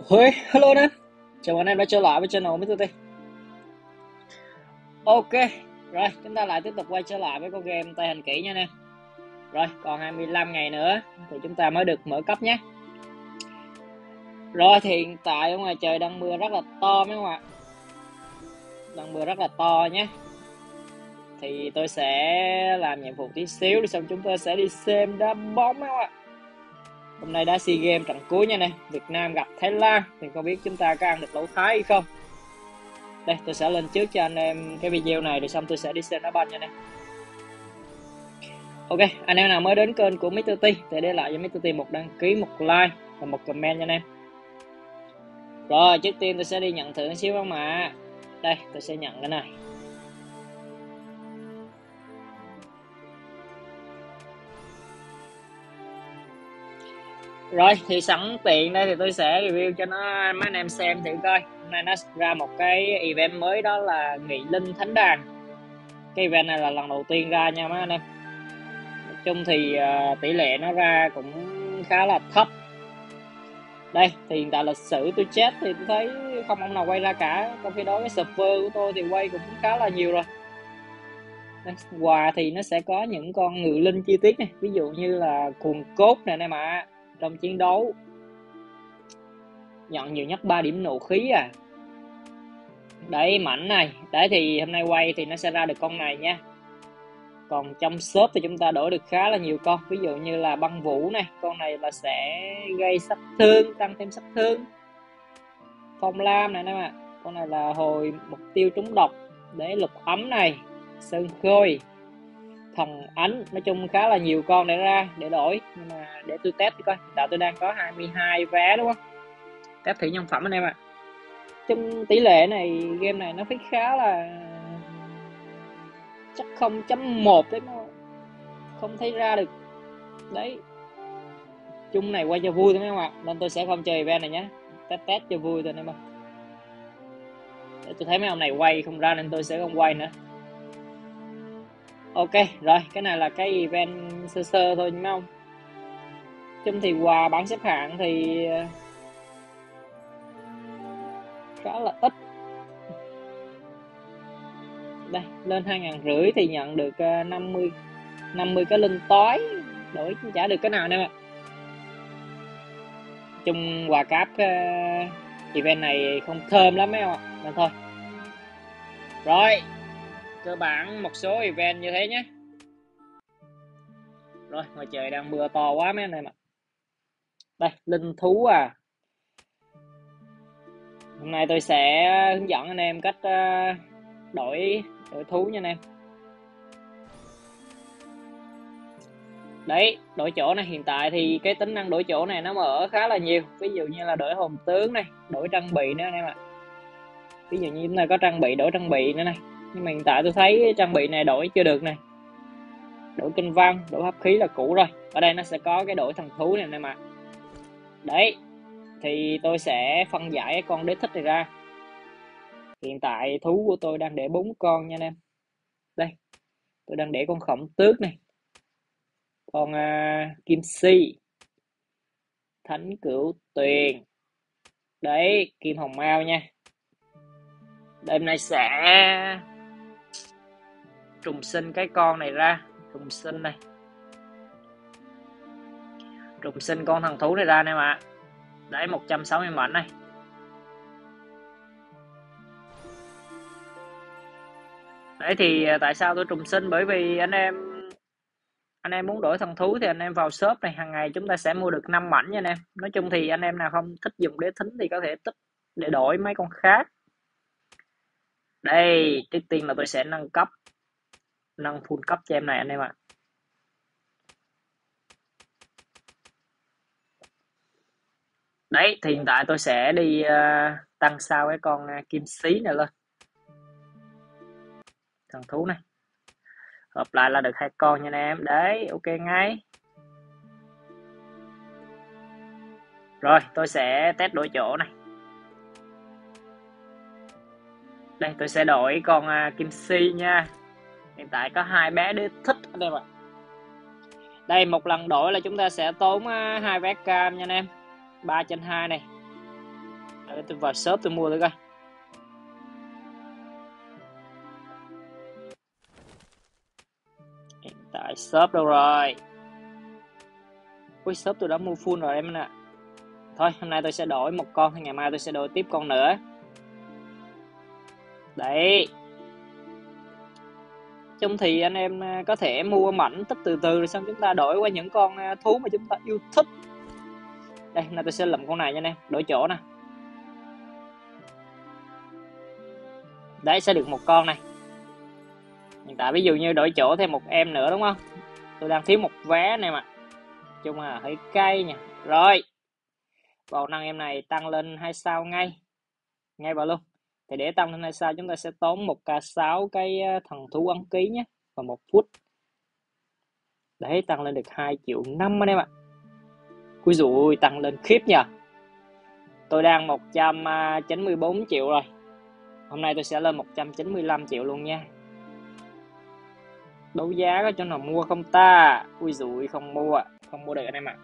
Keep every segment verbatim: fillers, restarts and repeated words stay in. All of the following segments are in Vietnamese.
Ôi, hello anh em. Chào anh em đã trở lại với channel mít tơ T. Ok, rồi chúng ta lại tiếp tục quay trở lại với con game tay hành kỹ nha anh em. Rồi, còn hai mươi lăm ngày nữa thì chúng ta mới được mở cấp nhé. Rồi thì hiện tại ở ngoài trời đang mưa rất là to mấy không ạ. Đang mưa rất là to nhé. Thì tôi sẽ làm nhiệm vụ tí xíu rồi xong chúng ta sẽ đi xem đá bóng mấy không ạ. Hôm nay đã SEA Games trận cuối nha nè, Việt Nam gặp Thái Lan thì không biết chúng ta có ăn được lẩu Thái hay không. Đây, tôi sẽ lên trước cho anh em cái video này rồi xong tôi sẽ đi xem đá banh nha anh em. Ok, anh em nào mới đến kênh của mít tơ T thì để lại cho mít tơ T một đăng ký, một like và một comment nha anh em. Rồi, trước tiên tôi sẽ đi nhận thưởng xíu không mà. Đây, tôi sẽ nhận cái này. Rồi, thì sẵn tiện đây thì tôi sẽ review cho nó mấy anh em xem thử coi. Hôm nay nó ra một cái event mới đó là Nghị Linh Thánh Đàn. Cái event này là lần đầu tiên ra nha mấy anh em. Nói chung thì uh, tỷ lệ nó ra cũng khá là thấp. Đây thì hiện tại lịch sử tôi chết thì tôi thấy không ông nào quay ra cả, trong khi đó cái server của tôi thì quay cũng khá là nhiều rồi. Đây, quà thì nó sẽ có những con ngự linh chi tiết này, ví dụ như là cuồng cốt này này mà trong chiến đấu nhận nhiều nhất ba điểm nộ khí à. Đấy mảnh này, đấy thì hôm nay quay thì nó sẽ ra được con này nha. Còn trong shop thì chúng ta đổi được khá là nhiều con, ví dụ như là băng vũ này, con này là sẽ gây sát thương, tăng thêm sát thương. Phong lam này nè mà, con này là hồi mục tiêu trúng độc. Để lục ấm này, sơn khôi, thần ánh, nói chung khá là nhiều con để ra để đổi. Nhưng mà để tôi test coi, tại tôi đang có hai mươi hai vé đúng không, test thử nhân phẩm anh em ạ. À. Trong tỷ lệ này game này nó phải khá là chắc không chấm một đấy, mà không thấy ra được đấy. Chung này quay cho vui thôi mấy không ạ, nên tôi sẽ không chơi event này nhé, test test cho vui thôi em ạ. Để tôi thấy mấy ông này quay không ra nên tôi sẽ không quay nữa. Ok rồi, cái này là cái event sơ sơ thôi đúng không. Chung thì quà bảng xếp hạng thì khá là ít. Đây lên hai ngàn rưỡi thì nhận được năm mươi năm mươi cái linh toái, đổi trả được cái nào nè. Chung quà cáp uh, event này không thơm lắm mấy không ạ, nên thôi. Rồi cơ bản một số event như thế nhé. Rồi ngoài trời đang mưa to quá mấy anh em ạ. Đây linh thú à, hôm nay tôi sẽ hướng dẫn anh em cách uh, đổi đổi thú nha anh em. Đấy, đổi chỗ này, hiện tại thì cái tính năng đổi chỗ này nó mở khá là nhiều, ví dụ như là đổi hồn tướng này, đổi trang bị nữa anh em ạ. Ví dụ như chúng ta có trang bị, đổi trang bị nữa này, nhưng mà hiện tại tôi thấy trang bị này đổi chưa được này. Đổi kinh văn, đổi pháp khí là cũ rồi. Ở đây nó sẽ có cái đổi thần thú này anh em ạ. Đấy thì tôi sẽ phân giải cái con đế thích này ra. Hiện tại thú của tôi đang để bốn con nha anh em. Đây tôi đang để con khổng tước này, con uh, kim si, thánh cửu tuyền, đấy kim hồng mao nha. Đêm nay sẽ trùng sinh cái con này ra, trùng sinh này, trùng sinh con thần thú này ra nè mà. Đấy một trăm sáu mươi mảnh này. Đấy thì tại sao tôi trùng sinh, bởi vì anh em anh em muốn đổi thần thú thì anh em vào shop này, hàng ngày chúng ta sẽ mua được năm mảnh nha anh em. Nói chung thì anh em nào không thích dùng đế thính thì có thể tích để đổi mấy con khác. Đây trước tiên là tôi sẽ nâng cấp, nâng full cấp cho em này anh em ạ. Đấy thì hiện tại tôi sẽ đi uh, tăng sao cái con uh, kim xí này lên, thần thú này, hợp lại là được hai con nha anh em. Đấy ok ngay. Rồi tôi sẽ test đổi chỗ này. Đây tôi sẽ đổi con uh, kim si nha. Hiện tại có hai bé đế thích anh em ạ. Đây một lần đổi là chúng ta sẽ tốn uh, hai vé cam nha anh em, ba trên hai này. Để tôi vào shop tôi mua thử coi. Hiện tại shop đâu rồi? Ui, shop tôi đã mua full rồi em nè. Thôi hôm nay tôi sẽ đổi một con, thì ngày mai tôi sẽ đổi tiếp con nữa. Đấy. Chung thì anh em có thể mua mảnh tích từ từ rồi xong chúng ta đổi qua những con thú mà chúng ta yêu thích. Đây, hôm nay tôi sẽ lụm con này nha anh em, đổi chỗ nè. Đấy, sẽ được một con này. Hiện tại ví dụ như đổi chỗ thêm một em nữa đúng không? Tôi đang thiếu một vé này mà. Chung là hơi cay nha. Rồi. Bầu năng em này tăng lên hai sao ngay. Ngay vào luôn. Thì để tăng lên hai sao chúng ta sẽ tốn một k sáu cái thần thú ấn ký nhé. Và một phút. Đấy, tăng lên được hai triệu năm anh em ạ. Ui dồi, tăng lên khiếp nhờ. Tôi đang một trăm chín mươi bốn triệu rồi. Hôm nay tôi sẽ lên một trăm chín mươi lăm triệu luôn nha. Đấu giá có chỗ nào mua không ta? Ui dồi, không mua. Không mua được anh em ạ.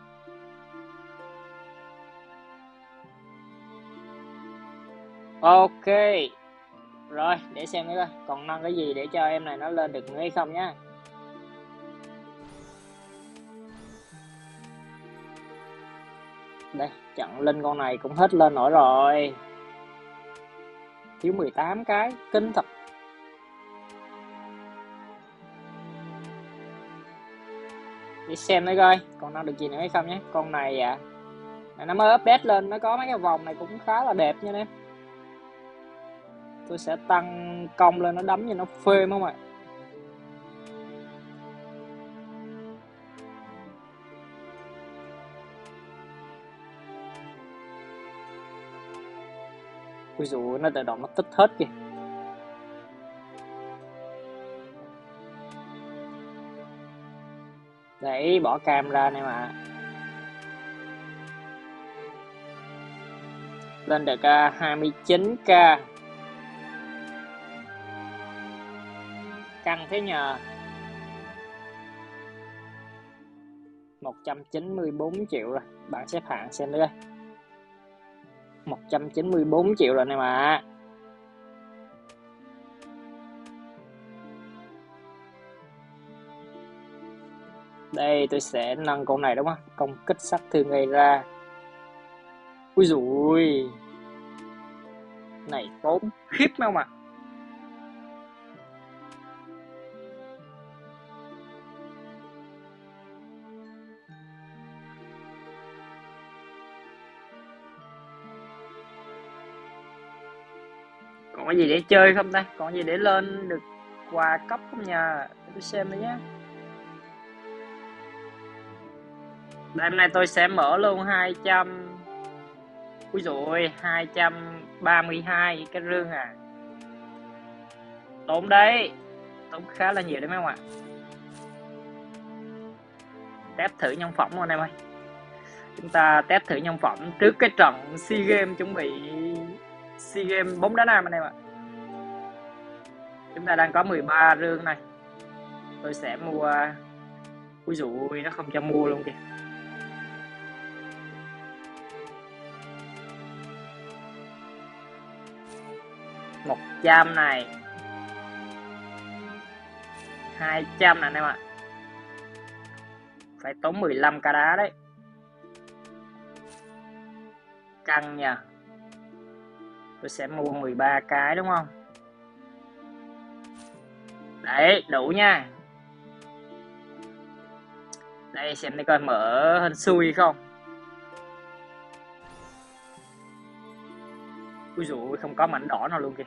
Ok. Rồi, để xem nữa coi. Còn nâng cái gì để cho em này nó lên được nữa hay không nhá. Đây, chặn lên con này cũng hết lên nổi rồi. Thiếu mười tám cái, kinh thật. Để xem nữa coi, còn nâng được gì nữa hay không nhé. Con này à, nó mới update lên, nó có mấy cái vòng này cũng khá là đẹp nha em. Tôi sẽ tăng công lên nó đấm cho nó phê không ạ. Ui dồi, nó tự động nó tích hết kìa. Đấy, bỏ cam ra này mà. Lên được uh, hai mươi chín k. Căng thế nhờ. một trăm chín mươi bốn triệu rồi. Bảng xếp hạng xem nữa. một trăm chín mươi bốn triệu rồi này mà. Đây tôi sẽ nâng con này đúng không? Công kích sát thương gây ra. Ui dồi. Này tốn khiếp không ạ. À? Còn cái gì để chơi không ta? Còn gì để lên được quà cấp không nha? Để tôi xem nữa nhé. Đêm nay tôi sẽ mở luôn hai trăm. Ui dồi, hai trăm ba mươi hai cái rương à. Tốn đấy. Tốn khá là nhiều đấy mấy không ạ. Test thử nhân phẩm anh em ơi. Chúng ta test thử nhân phẩm trước cái trận SEA Games chuẩn bị SEA Games bóng đá nam anh em ạ. Chúng ta đang có mười ba rương này. Tôi sẽ mua. Ui dồi, nó không cho mua luôn kìa. một trăm này. hai trăm này anh em ạ. Phải tốn mười lăm k đá đấy. Căng nha. Tôi sẽ mua mười ba cái đúng không? Đấy, đủ nha. Đây xem đi coi mở hên xui không. Ui dồi, không có mảnh đỏ nào luôn kìa.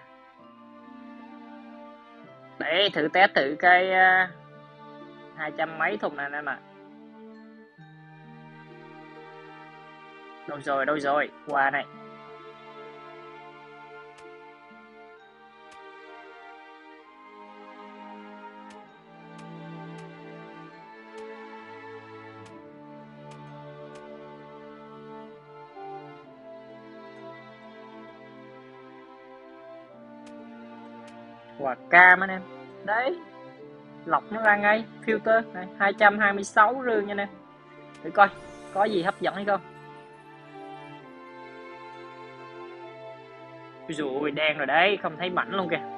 Đấy, thử test thử cái uh, hai trăm mấy thùng này em ạ. Đâu rồi, đâu rồi, qua này. Quả cam anh em. Đấy. Lọc nó ra ngay, filter này, hai trăm hai mươi sáu rương nha anh em. Để coi có gì hấp dẫn hay không. Ui dồi ôi, đen rồi đấy, không thấy mảnh luôn kìa.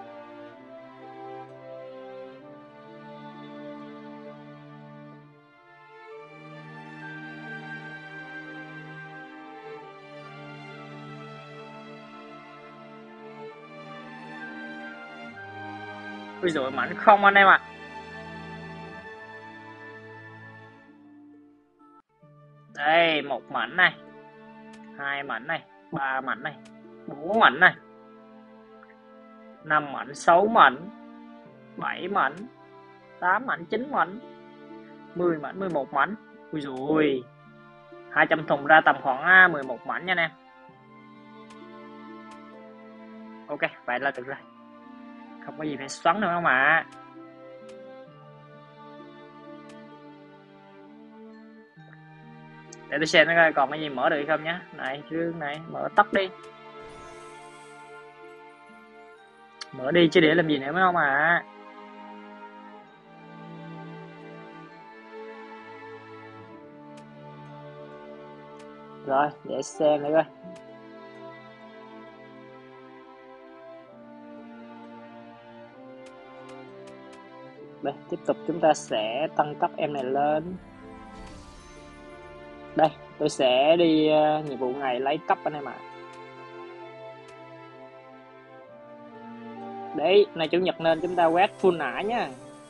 Ui dồi, mảnh không anh em ạ. À. Đây, một mảnh này, hai mảnh này, ba mảnh này, bốn mảnh này, năm mảnh, sáu mảnh, bảy mảnh, tám mảnh, chín mảnh, mười mảnh, mười một mảnh. Ui dồi, hai trăm thùng ra tầm khoảng mười một mảnh nha anh em. Ok, vậy là được rồi. Không có gì phải xoắn nữa không ạ. Để tôi xem nó coi còn cái gì mở được hay không nhé. Này, rương này, mở tóc đi. Mở đi chứ để làm gì nữa phải không ạ. Rồi, để xem nữa coi. Đây, tiếp tục chúng ta sẽ tăng cấp em này lên. Đây, tôi sẽ đi uh, nhiệm vụ ngày lấy cấp anh em ạ. À. Đấy, nay chủ nhật nên chúng ta quét full nã nhá.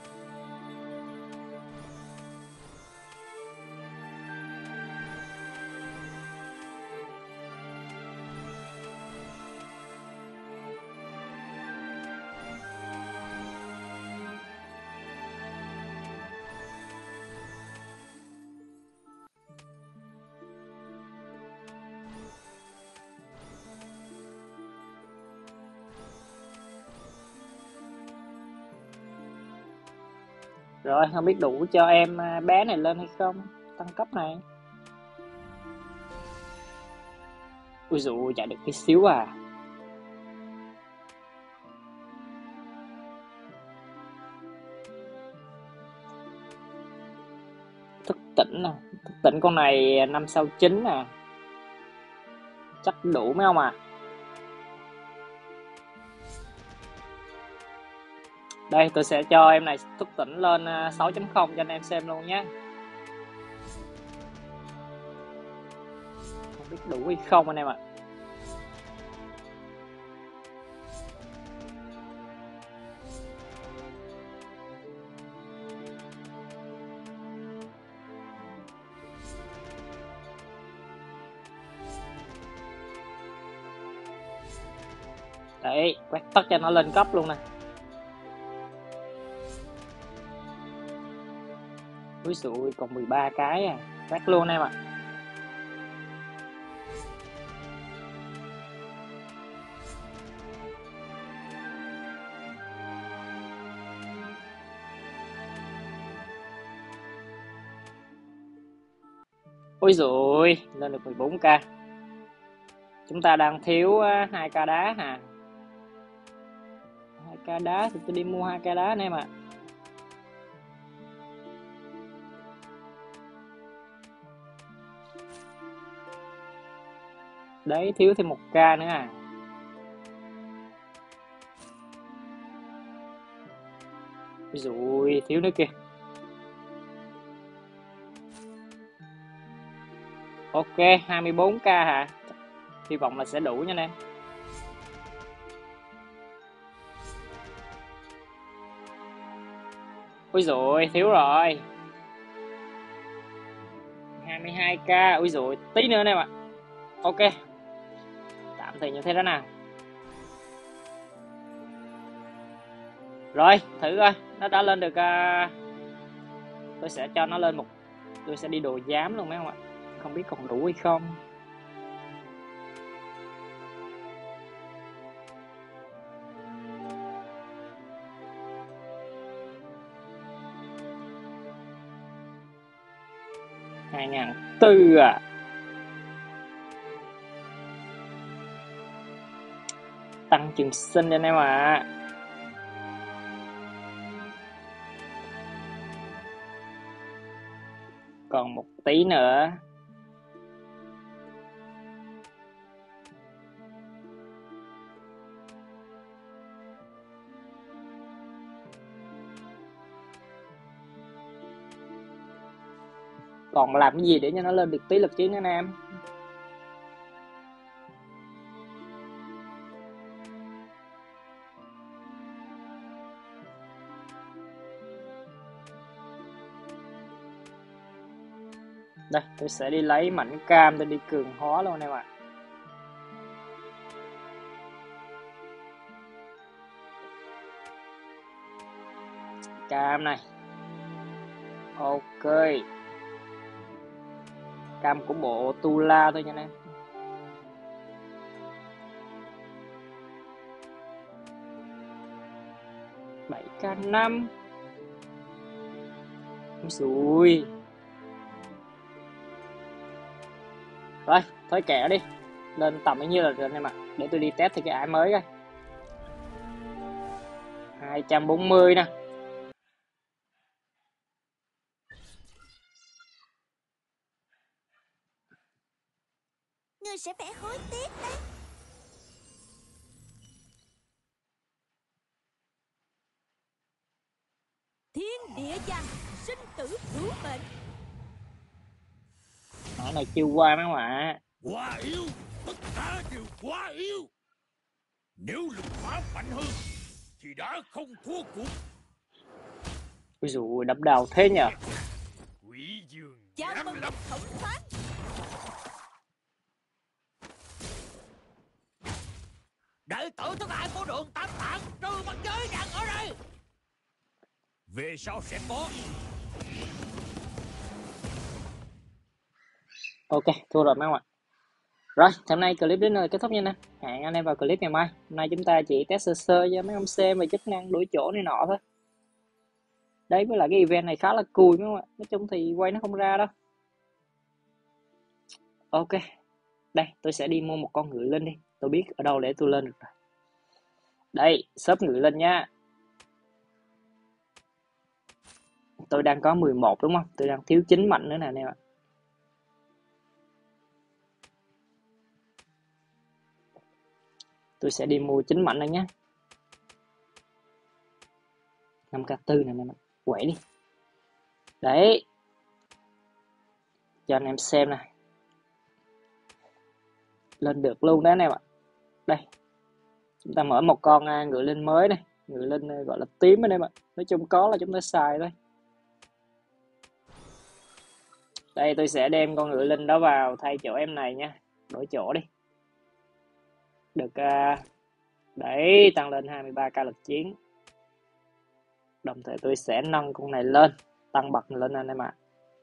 Rồi, không biết đủ cho em bé này lên hay không? Tăng cấp này. Ui dồi, chạy được tí xíu à. Thức tỉnh nè. Thức tỉnh con này năm sau chín nè. Chắc đủ mấy không ạ? À? Đây, tôi sẽ cho em này thức tỉnh lên sáu chấm không cho anh em xem luôn nhé. Không biết đủ hay không anh em ạ. À. Đấy, quét tất cho nó lên cấp luôn nè. Úi dồi, còn mười ba cái à. Quét luôn em ạ. À. Ôi dồi, lên được mười bốn k. Chúng ta đang thiếu hai k đá hà. hai k đá thì tôi đi mua hai k đá anh em ạ. À. Đấy, thiếu thêm một k nữa à. Ôi dồi, thiếu nữa kìa. Ok, hai mươi bốn k hả? Hy vọng là sẽ đủ nha anh em. Ôi dồi, thiếu rồi. hai mươi hai k, ôi dồi, tí nữa anh em ạ. Ok. Tạm thời như thế đó nào. Rồi, thử coi, nó đã lên được uh... tôi sẽ cho nó lên một tôi sẽ đi đồ giám luôn mấy không ạ. Không biết còn đủ hay không. hai ngàn tư à. Tăng trường sinh cho anh em ạ. À. Còn một tí nữa. Còn làm cái gì để cho nó lên được tí lực chiến nữa anh em. Đây, tôi sẽ đi lấy mảnh cam tôi đi cường hóa luôn anh em ạ. Cam này. Ok. Cam của bộ Tula thôi nha anh em. bảy k năm. Ui. Rồi, thôi kệ đi. Lên tầm bao nhiêu là rồi anh em ạ. Để tôi đi test thì cái ải mới coi. hai trăm bốn mươi nè. Ngươi sẽ phải hối tiếc đấy. Thiên địa giằng, sinh tử hữu mệnh. Ở này chiêu qua mấy bạn. Quá yếu, tất cả đều quá yếu. Nếu lực phá mạnh hơn thì đã không thua cuộc. Ui dồi, đập đầu thế nhờ. Quỷ dương Chào dám mừng lập thống soái. đệ tử thứ hai của đường Tam Tạng trừ mặt giới rằng ở đây. Về sau sẽ có. Ok, thua rồi mấy bạn. Rồi, hôm nay clip đến nơi kết thúc nha anh em. Hẹn anh em vào clip ngày mai. Hôm nay chúng ta chỉ test sơ sơ cho mấy ông xem về chức năng đổi chỗ này nọ thôi. Đấy, với lại cái event này khá là cùi mấy bạn. Nói chung thì quay nó không ra đâu. Ok. Đây, tôi sẽ đi mua một con ngựa linh đi. Tôi biết ở đâu để tôi lên được rồi. Đây, shop ngựa linh nha. Tôi đang có mười một đúng không? Tôi đang thiếu chín mạnh nữa nè anh em ạ. Tôi sẽ đi mua chín mạnh này nhé. năm k bốn nè anh em ạ. Quẩy đi. Đấy. Cho anh em xem nè. Lên được luôn đó anh em ạ. Đây. Chúng ta mở một con uh, ngựa linh mới này. Ngựa linh uh, gọi là tím anh em ạ. Nói chung có là chúng ta xài thôi. Đây tôi sẽ đem con ngựa linh đó vào thay chỗ em này nha. Đổi chỗ đi. Được uh, đấy, tăng lên hai mươi ba k lực chiến. Đồng thời tôi sẽ nâng con này lên, tăng bậc lên anh em ạ.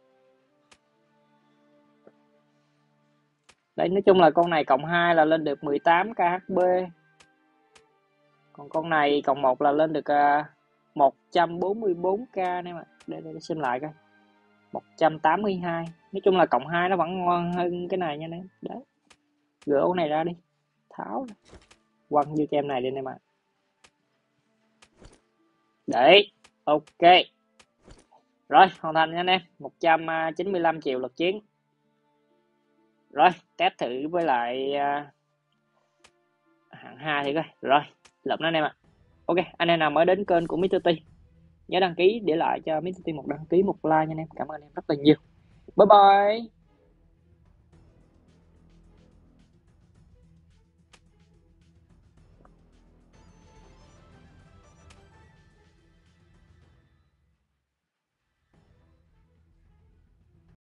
Đấy, nói chung là con này cộng hai là lên được mười tám k hát pê. Còn con này cộng một là lên được uh, một trăm bốn mươi bốn k anh em ạ. Để, để xem lại coi. một trăm tám mươi hai. Nói chung là cộng hai nó vẫn ngon hơn cái này nha anh em. Đấy. Gỡ con này ra đi. Tháo. Quăng vô cho em này đi anh em ạ. Đấy. Ok. Rồi, hoàn thành nha anh em. một trăm chín mươi lăm triệu lực chiến. Rồi, test thử với lại uh, hạng hai thì coi. Rồi, lượm nó anh em ạ. Ok, anh em nào mới đến kênh của mít tơ T, nhớ đăng ký để lại cho mít tơ T một đăng ký, một like nha anh em. Cảm ơn anh em rất là nhiều. Bye bye.